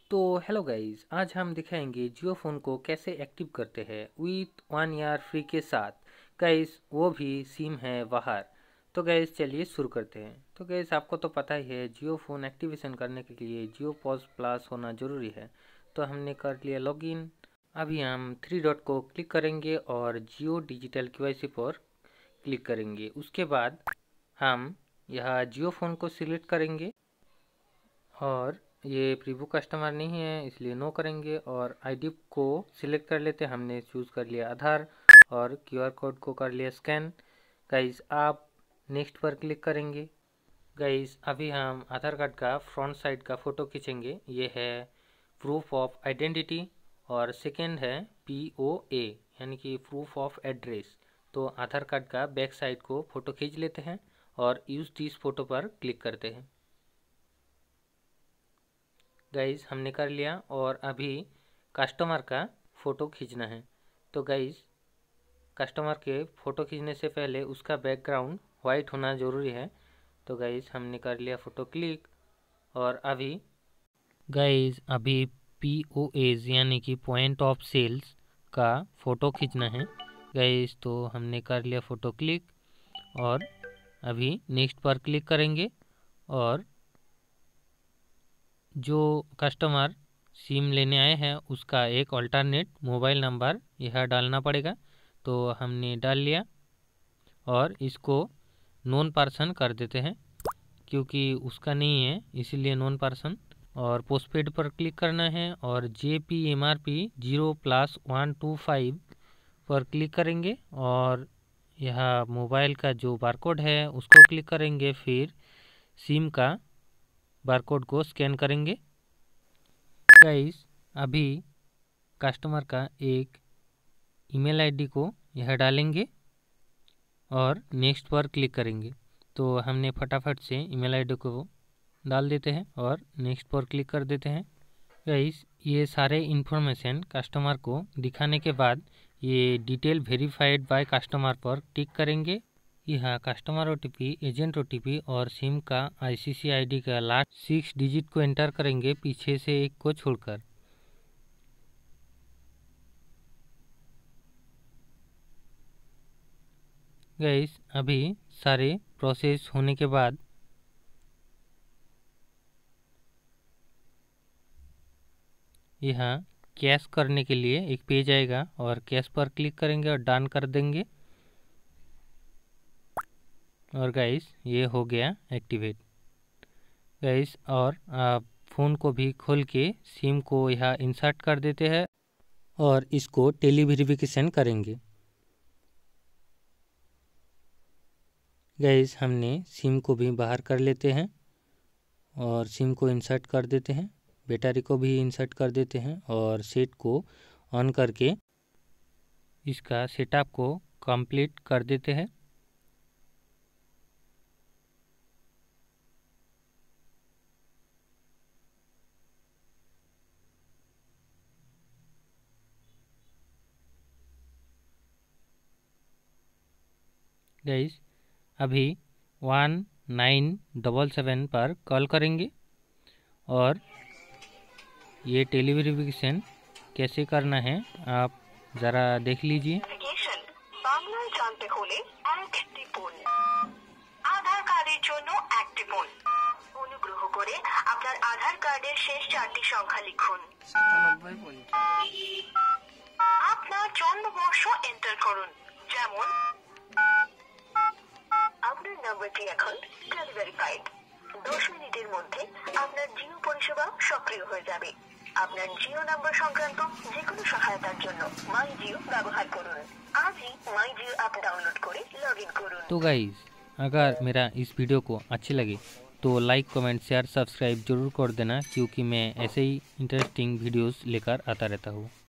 तो hello guys, आज हम दिखाएंगे जियो फ़ोन को कैसे एक्टिव करते हैं विथ 1 ईयर फ्री के साथ। गाइस वो भी सिम है बाहर। तो गाइस चलिए शुरू करते हैं। तो गाइस आपको तो पता ही है, जियो फ़ोन एक्टिवेशन करने के लिए जियो पॉज प्लस होना ज़रूरी है। तो हमने कर लिया लॉगिन। अभी हम 3 डॉट को क्लिक करेंगे और जियो डिजिटल KYC पर क्लिक करेंगे। उसके बाद हम यह जियो फ़ोन को सिलेक्ट करेंगे और ये प्रीव्यू कस्टमर नहीं है इसलिए नो करेंगे और आईडी को सिलेक्ट कर लेते हैं। हमने चूज़ कर लिया आधार और QR कोड को कर लिया स्कैन। गाइस आप नेक्स्ट पर क्लिक करेंगे। गाइस अभी हम आधार कार्ड का फ्रंट साइड का फ़ोटो खींचेंगे। ये है प्रूफ ऑफ आइडेंटिटी और सेकेंड है POA यानी कि प्रूफ ऑफ एड्रेस। तो आधार कार्ड का बैक साइड को फ़ोटो खींच लेते हैं और यूज़ दिस फ़ोटो पर क्लिक करते हैं। गाइस हमने कर लिया और अभी कस्टमर का फ़ोटो खींचना है। तो गाइस कस्टमर के फ़ोटो खींचने से पहले उसका बैकग्राउंड वाइट होना ज़रूरी है। तो गाइस हमने कर लिया फ़ोटो क्लिक और अभी POAs यानी कि पॉइंट ऑफ सेल्स का फ़ोटो खींचना है। गाइस तो हमने कर लिया फ़ोटो क्लिक और अभी नेक्स्ट पर क्लिक करेंगे और जो कस्टमर सिम लेने आए हैं उसका एक अल्टरनेट मोबाइल नंबर यह डालना पड़ेगा। तो हमने डाल लिया और इसको नॉन पर्सन कर देते हैं क्योंकि उसका नहीं है इसीलिए नॉन पर्सन। और पोस्टपेड पर क्लिक करना है और JPMRP 0+125 पर क्लिक करेंगे और यह मोबाइल का जो बारकोड है उसको क्लिक करेंगे। फिर सिम का बारकोड को स्कैन करेंगे। गाइस अभी कस्टमर का एक ईमेल आईडी को यह डालेंगे और नेक्स्ट पर क्लिक करेंगे। तो हमने फटाफट से ईमेल आईडी को डाल देते हैं और नेक्स्ट पर क्लिक कर देते हैं। गाइस ये सारे इन्फॉर्मेशन कस्टमर को दिखाने के बाद ये डिटेल वेरीफाइड बाय कस्टमर पर टिक करेंगे। यह कस्टमर OTP, एजेंट OTP और सिम का ICC ID का लास्ट 6 डिजिट को एंटर करेंगे पीछे से एक को छोड़कर। गाइस अभी सारे प्रोसेस होने के बाद यहाँ कैश करने के लिए एक पेज आएगा और कैश पर क्लिक करेंगे और डन कर देंगे। और गाइस ये हो गया एक्टिवेट। गाइस और आप फ़ोन को भी खोल के सिम को यहाँ इंसर्ट कर देते हैं और इसको टेली वेरिफिकेशन करेंगे। गाइस हमने सिम को भी बाहर कर लेते हैं और सिम को इंसर्ट कर देते हैं, बैटरी को भी इंसर्ट कर देते हैं और सेट को ऑन करके इसका सेटअप को कंप्लीट कर देते हैं। गाइस अभी 1977 पर कॉल करेंगे और ये टेली वेरिफिकेशन कैसे करना है आप ज़रा देख लीजिए। বাংলায় জানতে হলে এক টিপুন। আধার কার্ডের জন্য এক টিপুন। অনুগ্রহ করে আপনার আধার কার্ডের শেষ 4টি সংখ্যা লিখুন। আপনার জন্মবর্ষ এন্টার করুন, যেমন আপনার নম্বরটি এখন ভেরিফাইড। 10 মিনিটের মধ্যে আপনার জিও পরিষেবা সক্রিয় হয়ে যাবে। আপনার জিও নাম্বার সংক্রান্ত যে কোনো সহায়তার জন্য মাই জিও ব্যবহার করুন। আজই माई जियो ऐप डाउनलोड করে লগইন করুন। तो गाइस अगर मेरा इस वीडियो को अच्छी लगे तो लाइक, कमेंट, शेयर, सब्सक्राइब जरूर कर देना क्योंकि मैं ऐसे ही इंटरेस्टिंग वीडियोस लेकर आता रहता हूँ।